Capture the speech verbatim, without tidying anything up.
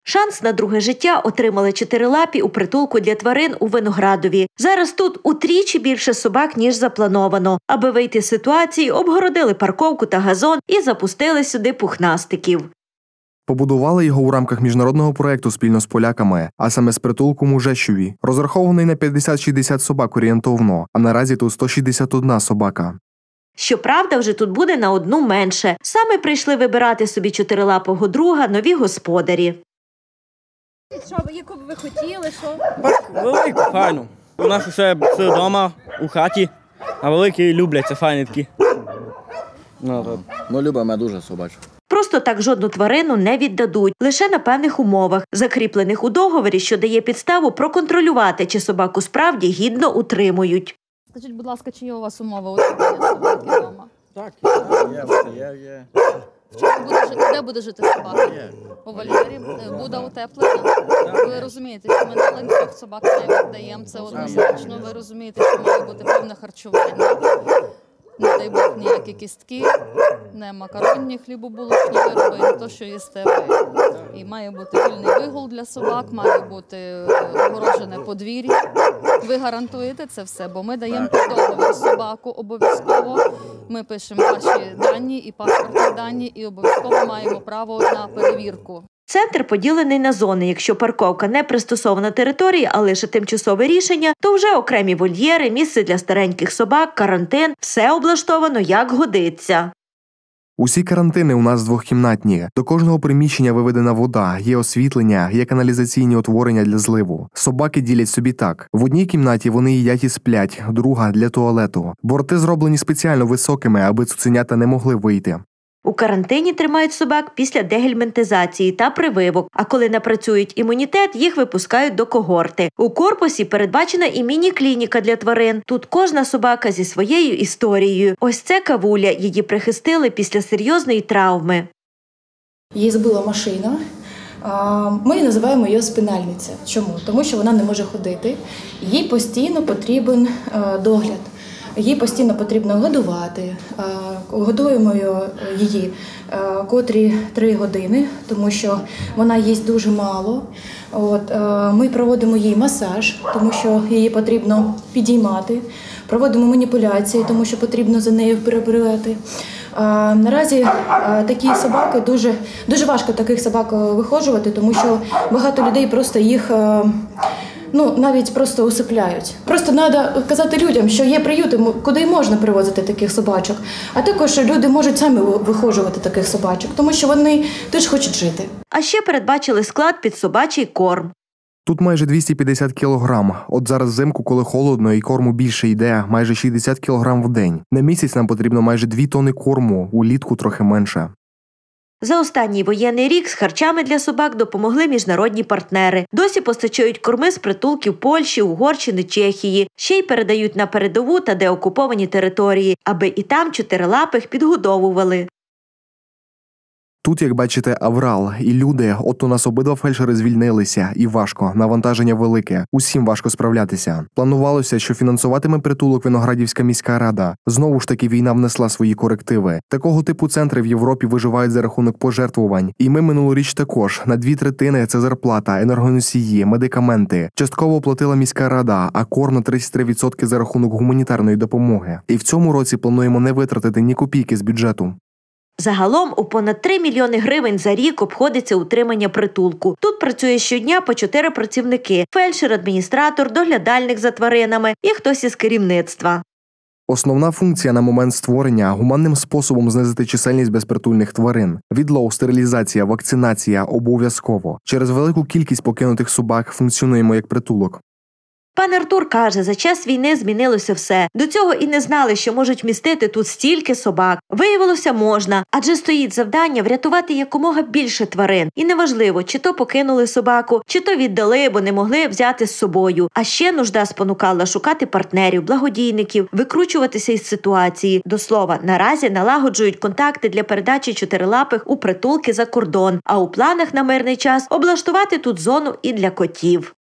Шанс на друге життя отримали чотирилапі у притулку для тварин у Виноградові. Зараз тут утричі більше собак, ніж заплановано. Аби вийти з ситуації, обгородили парковку та газон і запустили сюди пухнастиків. Побудували його у рамках міжнародного проєкту спільно з поляками, а саме з притулком у Жешові. Розрахований на п'ятдесят-шістдесят собак орієнтовно, а наразі тут сто шістдесят одна собака. Щоправда, вже тут буде на одну менше. Саме прийшли вибирати собі чотирилапого друга нові господарі. Що, яку б ви хотіли, що? Так, велику, файну. У нас усе вдома, у хаті, а великі люблять, це файні такі. Ну, ну любимо дуже собачку. Просто так жодну тварину не віддадуть, лише на певних умовах, закріплених у договорі, що дає підставу проконтролювати, чи собаку справді гідно утримують. Скажіть, будь ласка, чи є у вас умови утримання собаки вдома? Так, є, є, є. Буде жити, де буде жити собака? У вольєрі? Буде утеплена? Ви розумієте, що ми на ланцюг собак не віддаємо, це однозначно. Ви розумієте, що має бути певне харчування. Не дай Бог ніякі кістки, не макаронні хлібобулочні вироби, не то, що їсте ви. І має бути вільний вигул для собак, має бути огорожене подвір'я. Ви гарантуєте це все, бо ми даємо під договір собаку обов'язково. Ми пишемо ваші дані і паспортні дані, і обов'язково маємо право на перевірку. Центр поділений на зони. Якщо парковка не пристосована території, а лише тимчасове рішення, то вже окремі вольєри, місце для стареньких собак, карантин – все облаштовано як годиться. Усі карантини у нас двохкімнатні. До кожного приміщення виведена вода, є освітлення, є каналізаційні утворення для зливу. Собаки ділять собі так. В одній кімнаті вони їдять і сплять, друга – для туалету. Борти зроблені спеціально високими, аби цуценята не могли вийти. У карантині тримають собак після дегельмінтизації та прививок, а коли напрацюють імунітет, їх випускають до когорти. У корпусі передбачена і міні-клініка для тварин. Тут кожна собака зі своєю історією. Ось це Кавуля, її прихистили після серйозної травми. Її збила машина. Ми називаємо її спинальниця. Чому? Тому що вона не може ходити. Їй постійно потрібен догляд. Її постійно потрібно годувати. Годуємо її котрі три години, тому що вона їсть дуже мало. От, ми проводимо їй масаж, тому що її потрібно підіймати. Проводимо маніпуляції, тому що потрібно за нею прибирати. Наразі такі собаки, дуже, дуже важко таких собак виходжувати, тому що багато людей просто їх... Ну, навіть просто усипляють. Просто треба казати людям, що є приюти, куди можна привозити таких собачок. А також люди можуть самі виходжувати таких собачок, тому що вони теж хочуть жити. А ще передбачили склад під собачий корм. Тут майже двісті п'ятдесят кілограм. От зараз взимку, коли холодно і корму більше йде, майже шістдесят кілограм в день. На місяць нам потрібно майже дві тонни корму, улітку трохи менше. За останній воєнний рік з харчами для собак допомогли міжнародні партнери. Досі постачають корми з притулків Польщі, Угорщини, Чехії. Ще й передають на передову та деокуповані території, аби і там чотирилапих підгодовували. Тут, як бачите, аврал. І люди, от у нас обидва фельдшери звільнилися. І важко, навантаження велике. Усім важко справлятися. Планувалося, що фінансуватиме притулок Виноградівська міська рада. Знову ж таки війна внесла свої корективи. Такого типу центри в Європі виживають за рахунок пожертвувань. І ми минулоріч також. На дві третини – це зарплата, енергоносії, медикаменти. Частково оплатила міська рада, а корм на тридцять три відсотки за рахунок гуманітарної допомоги. І в цьому році плануємо не витратити ні копійки з бюджету. Загалом у понад три мільйони гривень за рік обходиться утримання притулку. Тут працює щодня по чотири працівники – фельдшер, адміністратор, доглядальник за тваринами і хтось із керівництва. Основна функція на момент створення – гуманним способом знизити чисельність безпритульних тварин. Відлов, стерилізація, вакцинація – обов'язково. Через велику кількість покинутих собак функціонуємо як притулок. Пан Артур каже, за час війни змінилося все. До цього і не знали, що можуть вмістити тут стільки собак. Виявилося, можна, адже стоїть завдання врятувати якомога більше тварин. І неважливо, чи то покинули собаку, чи то віддали, бо не могли взяти з собою. А ще нужда спонукала шукати партнерів, благодійників, викручуватися із ситуації. До слова, наразі налагоджують контакти для передачі чотирилапих у притулки за кордон, а у планах на мирний час облаштувати тут зону і для котів.